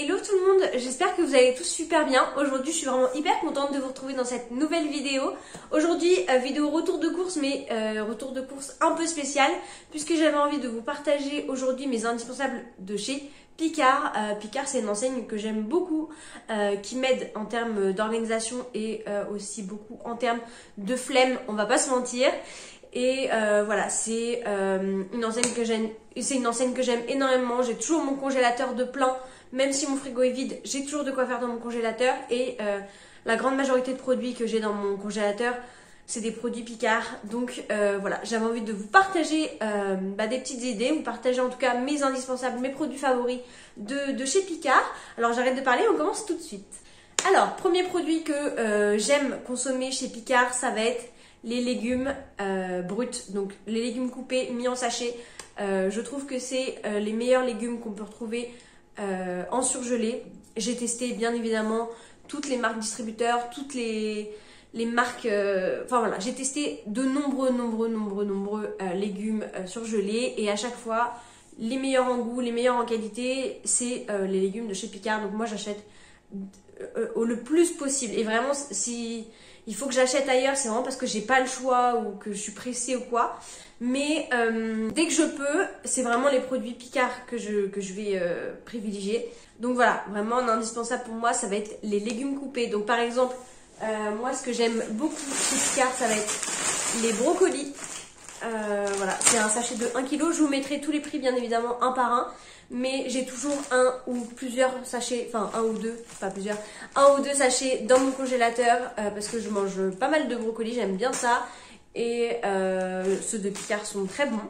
Hello tout le monde, j'espère que vous allez tous super bien. Aujourd'hui je suis vraiment hyper contente de vous retrouver dans cette nouvelle vidéo. Aujourd'hui vidéo retour de course, mais retour de course un peu spécial, puisque j'avais envie de vous partager aujourd'hui mes indispensables de chez Picard. Picard, c'est une enseigne que j'aime beaucoup, qui m'aide en termes d'organisation et aussi beaucoup en termes de flemme, on va pas se mentir. Et voilà, c'est une enseigne que j'aime. C'est une enseigne que j'aime énormément. J'ai toujours mon congélateur de plein, même si mon frigo est vide, j'ai toujours de quoi faire dans mon congélateur. Et la grande majorité de produits que j'ai dans mon congélateur, c'est des produits Picard. Donc voilà, j'avais envie de vous partager des petites idées, vous partager en tout cas mes indispensables, mes produits favoris de chez Picard. Alors j'arrête de parler, on commence tout de suite. Alors, premier produit que j'aime consommer chez Picard, ça va être les légumes bruts, donc les légumes coupés, mis en sachet. Je trouve que c'est les meilleurs légumes qu'on peut retrouver en surgelé. J'ai testé bien évidemment toutes les marques distributeurs, toutes les marques, enfin voilà, j'ai testé de nombreux légumes surgelés, et à chaque fois les meilleurs en goût, les meilleurs en qualité, c'est les légumes de chez Picard. Donc moi j'achète le plus possible, et vraiment si il faut que j'achète ailleurs, c'est vraiment parce que j'ai pas le choix ou que je suis pressée ou quoi. Mais dès que je peux, c'est vraiment les produits Picard que je vais privilégier. Donc voilà, vraiment un indispensable pour moi, ça va être les légumes coupés. Donc par exemple, moi ce que j'aime beaucoup chez Picard, ça va être les brocolis. Voilà, c'est un sachet de 1 kg. Je vous mettrai tous les prix bien évidemment un par un. Mais j'ai toujours un ou plusieurs sachets, enfin un ou deux, pas plusieurs, un ou deux sachets dans mon congélateur parce que je mange pas mal de brocolis, j'aime bien ça. Et ceux de Picard sont très bons.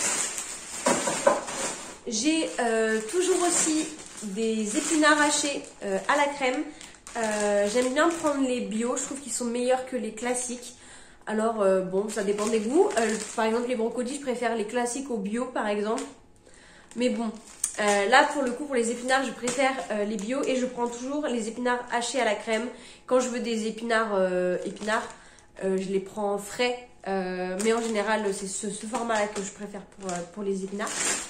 J'ai toujours aussi des épinards hachés à la crème. J'aime bien prendre les bio, je trouve qu'ils sont meilleurs que les classiques. Alors bon, ça dépend des goûts. Par exemple les brocolis, je préfère les classiques aux bio par exemple. Mais bon, là pour le coup, pour les épinards, je préfère les bio, et je prends toujours les épinards hachés à la crème. Quand je veux des épinards, je les prends frais, mais en général c'est ce format-là que je préfère pour les épinards.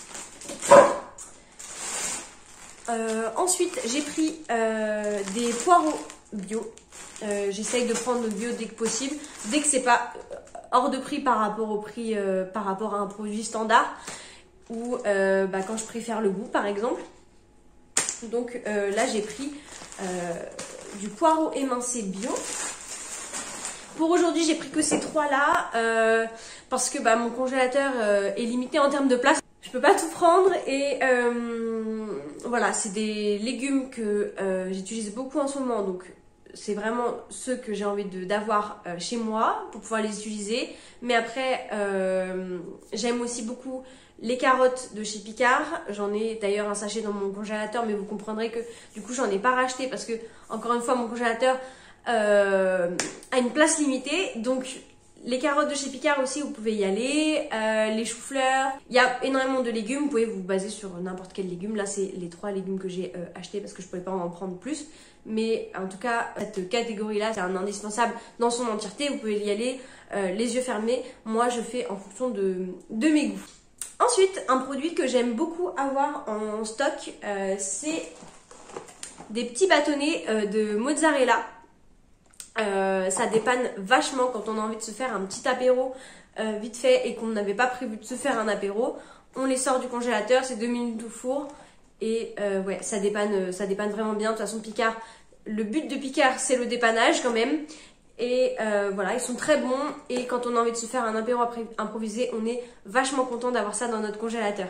Ensuite, j'ai pris des poireaux bio. J'essaye de prendre le bio dès que possible, dès que c'est pas hors de prix par rapport au prix, par rapport à un produit standard, ou quand je préfère le goût par exemple. Donc là j'ai pris du poireau émincé bio. Pour aujourd'hui j'ai pris que ces trois là parce que mon congélateur est limité en termes de place. Je peux pas tout prendre, et voilà, c'est des légumes que j'utilise beaucoup en ce moment, donc c'est vraiment ceux que j'ai envie d'avoir chez moi pour pouvoir les utiliser. Mais après j'aime aussi beaucoup les carottes de chez Picard. J'en ai d'ailleurs un sachet dans mon congélateur, mais vous comprendrez que du coup j'en ai pas racheté parce que encore une fois mon congélateur a une place limitée. Donc les carottes de chez Picard aussi, vous pouvez y aller. Les choux-fleurs, il y a énormément de légumes, vous pouvez vous baser sur n'importe quel légume. Là c'est les 3 légumes que j'ai achetés parce que je pouvais pas en prendre plus. Mais en tout cas, cette catégorie-là, c'est un indispensable dans son entièreté. Vous pouvez y aller les yeux fermés. Moi, je fais en fonction de mes goûts. Ensuite, un produit que j'aime beaucoup avoir en stock, c'est des petits bâtonnets de mozzarella. Ça dépanne vachement quand on a envie de se faire un petit apéro vite fait et qu'on n'avait pas prévu de se faire un apéro. On les sort du congélateur, c'est 2 minutes au four. Et ouais, ça dépanne vraiment bien. De toute façon, Picard, le but de Picard, c'est le dépannage quand même. Et voilà, ils sont très bons. Et quand on a envie de se faire un apéro improvisé, on est vachement content d'avoir ça dans notre congélateur.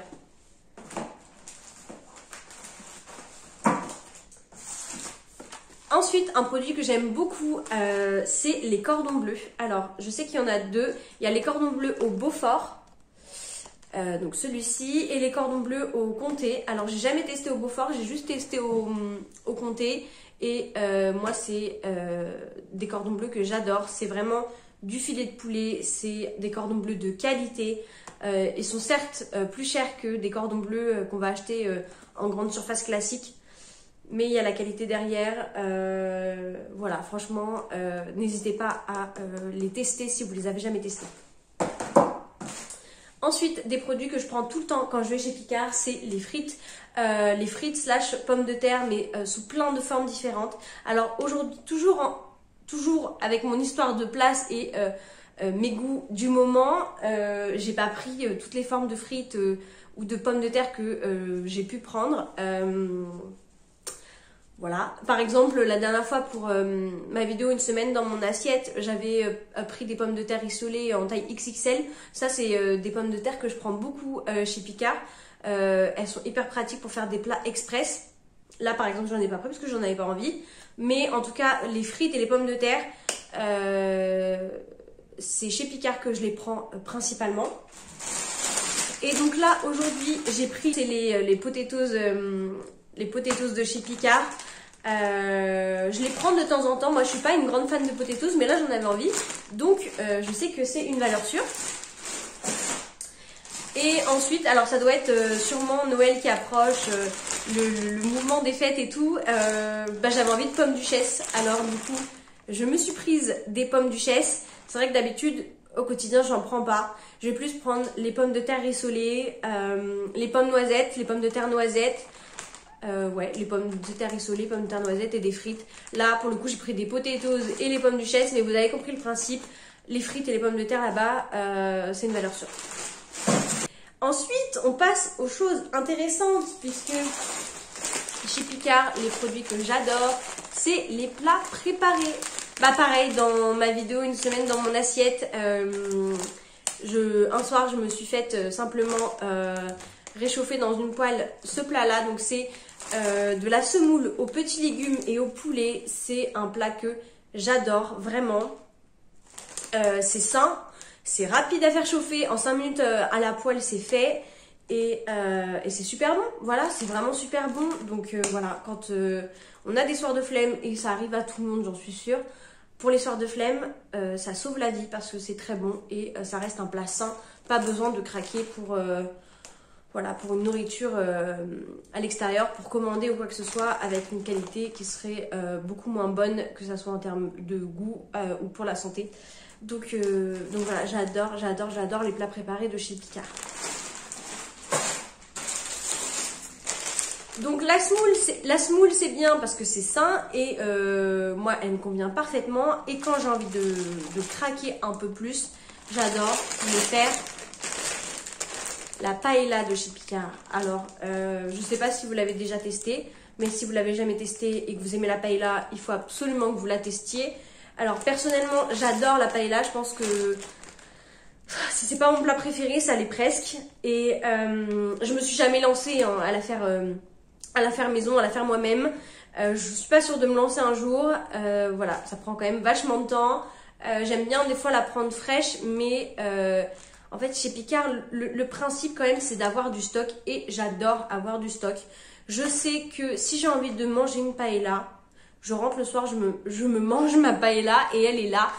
Ensuite, un produit que j'aime beaucoup, c'est les cordons bleus. Alors, je sais qu'il y en a deux. Il y a les cordons bleus au Beaufort. Donc celui-ci, et les cordons bleus au Comté. Alors j'ai jamais testé au Beaufort, j'ai juste testé au Comté, et moi c'est des cordons bleus que j'adore. C'est vraiment du filet de poulet, c'est des cordons bleus de qualité. Ils sont certes plus chers que des cordons bleus qu'on va acheter en grande surface classique, mais il y a la qualité derrière. Voilà, franchement n'hésitez pas à les tester si vous les avez jamais testés. Ensuite, des produits que je prends tout le temps quand je vais chez Picard, c'est les frites. Les frites slash pommes de terre, mais sous plein de formes différentes. Alors aujourd'hui, toujours avec mon histoire de place et mes goûts du moment, j'ai pas pris toutes les formes de frites ou de pommes de terre que j'ai pu prendre. Voilà, par exemple la dernière fois pour ma vidéo une semaine dans mon assiette, j'avais pris des pommes de terre isolées en taille XXL. Ça c'est des pommes de terre que je prends beaucoup chez Picard. Elles sont hyper pratiques pour faire des plats express. Là par exemple j'en ai pas pris parce que j'en avais pas envie. Mais en tout cas les frites et les pommes de terre, c'est chez Picard que je les prends principalement. Et donc là aujourd'hui j'ai pris les potatoes de chez Picard. Je les prends de temps en temps. Moi je suis pas une grande fan de potatoes, mais là j'en avais envie. Donc je sais que c'est une valeur sûre. Et ensuite, alors ça doit être sûrement Noël qui approche, le mouvement des fêtes et tout. J'avais envie de pommes duchesse. Alors du coup, je me suis prise des pommes duchesse. C'est vrai que d'habitude, au quotidien, j'en prends pas. Je vais plus prendre les pommes de terre rissolées, les pommes noisettes, les pommes de terre noisettes. Les pommes de terre rissolées, pommes de terre noisettes et des frites. Là, pour le coup, j'ai pris des potatoes et les pommes duchesse, mais vous avez compris le principe. Les frites et les pommes de terre là-bas, c'est une valeur sûre. Ensuite, on passe aux choses intéressantes, puisque chez Picard, les produits que j'adore, c'est les plats préparés. Pareil, dans ma vidéo une semaine dans mon assiette, un soir, je me suis faite simplement réchauffer dans une poêle ce plat-là. Donc c'est de la semoule aux petits légumes et au poulet. C'est un plat que j'adore vraiment. C'est sain. C'est rapide à faire chauffer, en 5 minutes à la poêle c'est fait et c'est super bon, voilà, c'est vraiment super bon. Donc voilà, quand on a des soirs de flemme, et ça arrive à tout le monde j'en suis sûre, pour les soirs de flemme, ça sauve la vie parce que c'est très bon et ça reste un plat sain, pas besoin de craquer pour une nourriture à l'extérieur, pour commander ou quoi que ce soit avec une qualité qui serait beaucoup moins bonne, que ce soit en termes de goût ou pour la santé. Donc voilà, j'adore les plats préparés de chez Picard. Donc la semoule c'est bien parce que c'est sain et moi elle me convient parfaitement. Et quand j'ai envie de craquer un peu plus, j'adore me faire la paella de chez Picard. Alors je sais pas si vous l'avez déjà testé, mais si vous l'avez jamais testé et que vous aimez la paella, il faut absolument que vous la testiez. Alors personnellement j'adore la paella, je pense que si c'est pas mon plat préféré, ça l'est presque. Et je me suis jamais lancée à la faire maison, à la faire moi-même. Je suis pas sûre de me lancer un jour. Voilà, ça prend quand même vachement de temps. J'aime bien des fois la prendre fraîche, mais en fait chez Picard le principe quand même c'est d'avoir du stock et j'adore avoir du stock. Je sais que si j'ai envie de manger une paella, je rentre le soir, je me mange ma paella et elle est là.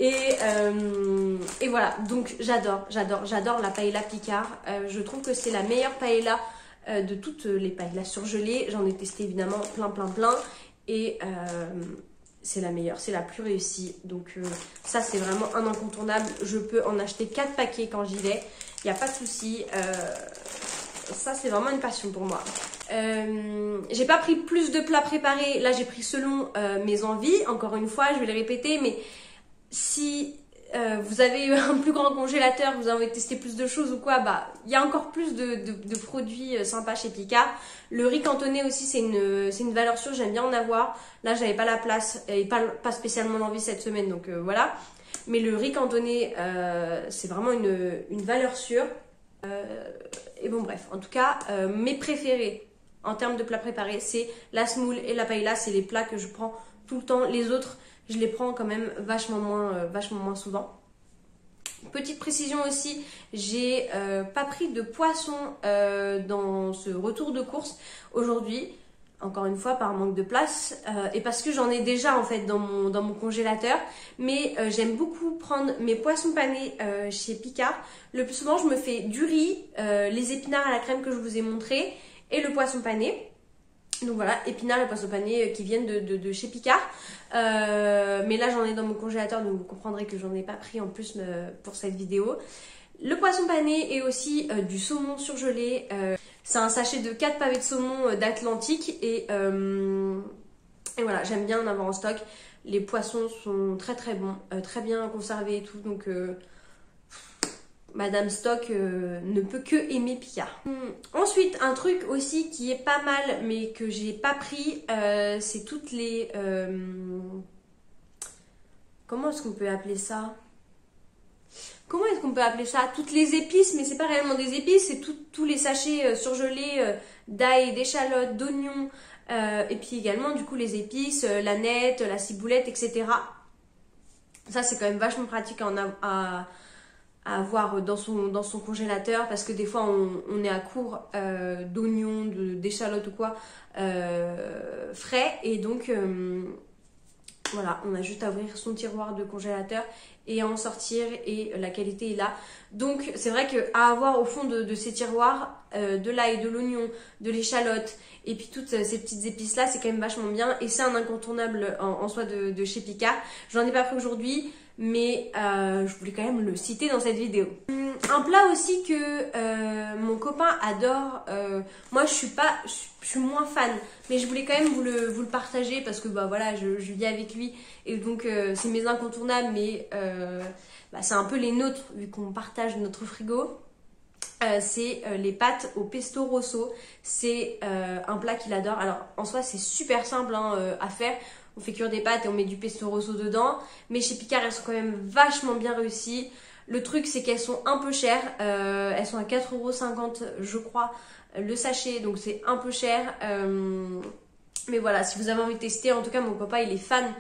Et voilà, donc j'adore la paella Picard. Je trouve que c'est la meilleure paella de toutes les paellas surgelées. J'en ai testé évidemment plein. Et c'est la meilleure, c'est la plus réussie. Donc ça c'est vraiment un incontournable. Je peux en acheter 4 paquets quand j'y vais. Il n'y a pas de souci. Ça c'est vraiment une passion pour moi. J'ai pas pris plus de plats préparés. Là j'ai pris selon mes envies. Encore une fois, je vais les répéter. Mais si vous avez un plus grand congélateur, vous avez testé plus de choses ou quoi, il y a encore plus de produits sympas chez Picard. Le riz cantonné aussi c'est une valeur sûre, j'aime bien en avoir. Là j'avais pas la place et pas spécialement l'envie cette semaine, donc voilà. Mais le riz cantonné c'est vraiment une valeur sûre. Et bon bref, en tout cas mes préférés en termes de plats préparés c'est la semoule et la paella, c'est les plats que je prends tout le temps. Les autres je les prends quand même vachement moins souvent. Petite précision aussi, j'ai pas pris de poisson dans ce retour de course aujourd'hui. Encore une fois par manque de place et parce que j'en ai déjà en fait dans mon congélateur. Mais j'aime beaucoup prendre mes poissons panés chez Picard. Le plus souvent je me fais du riz, les épinards à la crème que je vous ai montré et le poisson pané. Donc voilà, épinards et poisson pané qui viennent de chez Picard. Mais là j'en ai dans mon congélateur, donc vous comprendrez que j'en ai pas pris en plus pour cette vidéo. le poisson pané et aussi du saumon surgelé. C'est un sachet de 4 pavés de saumon d'Atlantique et voilà, j'aime bien en avoir en stock. Les poissons sont très très bons, très bien conservés et tout, donc Madame Stock ne peut que aimer Picard. Ensuite, un truc aussi qui est pas mal mais que j'ai pas pris, c'est toutes les... comment est-ce qu'on peut appeler ça? Comment est-ce qu'on peut appeler ça? Toutes les épices, mais c'est pas réellement des épices, c'est tous les sachets surgelés d'ail, d'échalotes, d'oignons, et puis également du coup les épices, la nette, la ciboulette, etc. Ça c'est quand même vachement pratique à avoir dans son congélateur parce que des fois on est à court d'oignons, d'échalotes ou quoi frais et donc voilà, on a juste à ouvrir son tiroir de congélateur et à en sortir et la qualité est là. Donc c'est vrai qu'à avoir au fond de ces tiroirs de l'ail, de l'oignon, de l'échalote et puis toutes ces petites épices là, c'est quand même vachement bien et c'est un incontournable en soi de chez Picard. J'en ai pas pris aujourd'hui mais je voulais quand même le citer dans cette vidéo. Un plat aussi que mon copain adore, moi je suis moins fan, mais je voulais quand même vous le partager parce que bah voilà, je vis avec lui et donc c'est mes incontournables, mais bah, c'est un peu les nôtres vu qu'on partage notre frigo. C'est les pâtes au pesto rosso. C'est un plat qu'il adore. Alors en soi c'est super simple hein, à faire. On fait cuire des pâtes et on met du pesto rosso dedans. Mais chez Picard elles sont quand même vachement bien réussies. Le truc c'est qu'elles sont un peu chères. Elles sont à 4,50 € je crois le sachet. Donc c'est un peu cher. Mais voilà, si vous avez envie de tester, en tout cas mon copain il est fan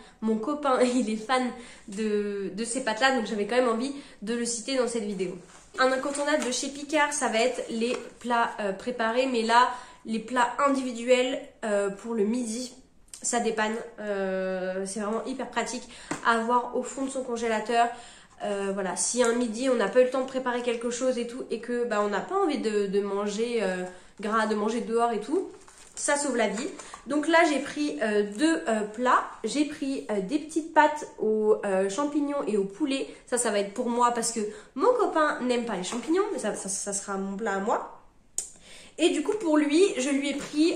de ces pâtes là. Donc j'avais quand même envie de le citer dans cette vidéo. Un incontournable de chez Picard, ça va être les plats préparés, mais là, les plats individuels pour le midi, ça dépanne. C'est vraiment hyper pratique à avoir au fond de son congélateur. Voilà, si un midi, on n'a pas eu le temps de préparer quelque chose et tout, et que bah, on n'a pas envie de manger gras, de manger dehors et tout, ça sauve la vie. Donc là, j'ai pris deux plats. J'ai pris des petites pâtes aux champignons et au poulet. Ça va être pour moi parce que mon copain n'aime pas les champignons. Mais ça sera mon plat à moi. Et du coup, pour lui, je lui ai pris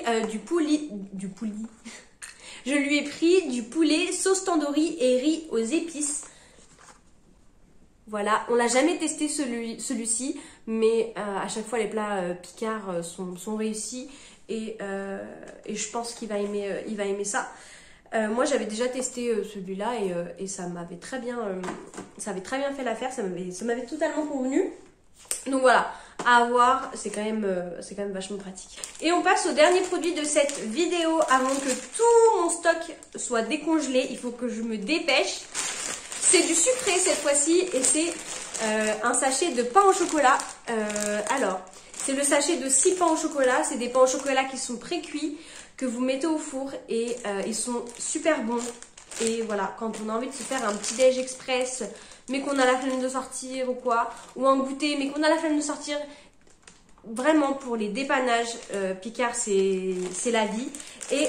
je lui ai pris du poulet sauce tandoori et riz aux épices. Voilà, on l'a jamais testé celui-ci, mais à chaque fois les plats Picard sont réussis. Et je pense qu'il va aimer ça. Moi j'avais déjà testé celui-là et ça m'avait très bien ça avait très bien fait l'affaire, ça m'avait totalement convenu. Donc voilà, à avoir, c'est quand même vachement pratique. Et on passe au dernier produit de cette vidéo avant que tout mon stock soit décongelé. Il faut que je me dépêche. C'est du sucré cette fois-ci et c'est un sachet de pain au chocolat. Alors c'est le sachet de 6 pains au chocolat. C'est des pains au chocolat qui sont pré-cuits, que vous mettez au four et ils sont super bons. Et voilà, quand on a envie de se faire un petit déj express, mais qu'on a la flemme de sortir ou quoi, ou un goûter, mais qu'on a la flemme de sortir, vraiment pour les dépannages, Picard c'est la vie. Et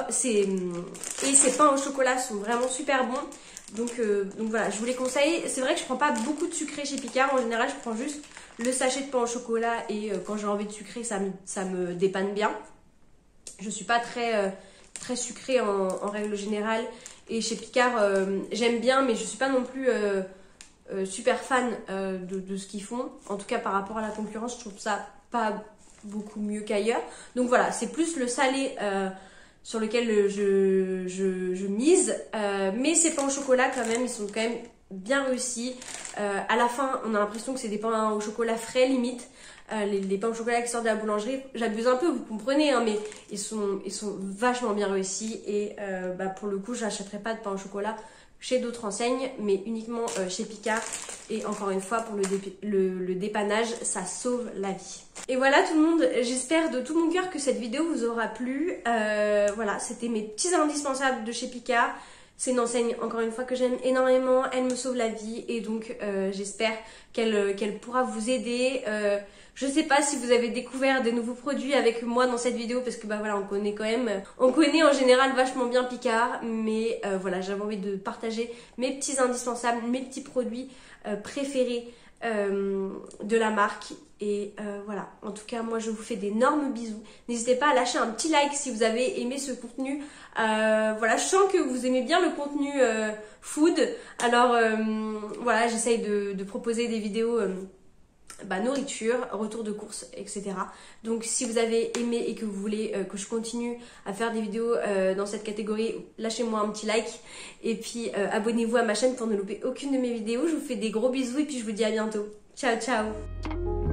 ces pains au chocolat sont vraiment super bons. Donc voilà, je vous les conseille. C'est vrai que je prends pas beaucoup de sucré chez Picard. En général, je prends juste le sachet de pain au chocolat et quand j'ai envie de sucrer, ça me dépanne bien. Je suis pas très sucrée en règle générale. Et chez Picard, j'aime bien, mais je suis pas non plus super fan de ce qu'ils font. En tout cas, par rapport à la concurrence, je trouve ça pas beaucoup mieux qu'ailleurs. Donc voilà, c'est plus le salé sur lequel je mise. Mais ces pains au chocolat, quand même, ils sont quand même bien réussis. À la fin, on a l'impression que c'est des pains au chocolat frais, limite. Les pains au chocolat qui sortent de la boulangerie, j'abuse un peu, vous comprenez, hein, mais ils sont vachement bien réussis. Et pour le coup, je n'achèterai pas de pain au chocolat chez d'autres enseignes, mais uniquement chez Picard. Et encore une fois, pour le dépannage, ça sauve la vie. Et voilà tout le monde, j'espère de tout mon cœur que cette vidéo vous aura plu. Voilà, c'était mes petits indispensables de chez Picard. C'est une enseigne, encore une fois, que j'aime énormément. Elle me sauve la vie et donc j'espère qu'elle pourra vous aider. Je sais pas si vous avez découvert des nouveaux produits avec moi dans cette vidéo parce que bah voilà, on connaît en général vachement bien Picard, mais voilà, j'avais envie de partager mes petits indispensables, mes petits produits préférés de la marque. Et voilà, en tout cas moi je vous fais d'énormes bisous. N'hésitez pas à lâcher un petit like si vous avez aimé ce contenu. Voilà, je sens que vous aimez bien le contenu food. Alors voilà, j'essaye de proposer des vidéos nourriture, retour de course, etc. Donc si vous avez aimé et que vous voulez que je continue à faire des vidéos dans cette catégorie, lâchez-moi un petit like. Et puis abonnez-vous à ma chaîne pour ne louper aucune de mes vidéos. Je vous fais des gros bisous et puis je vous dis à bientôt. Ciao ciao.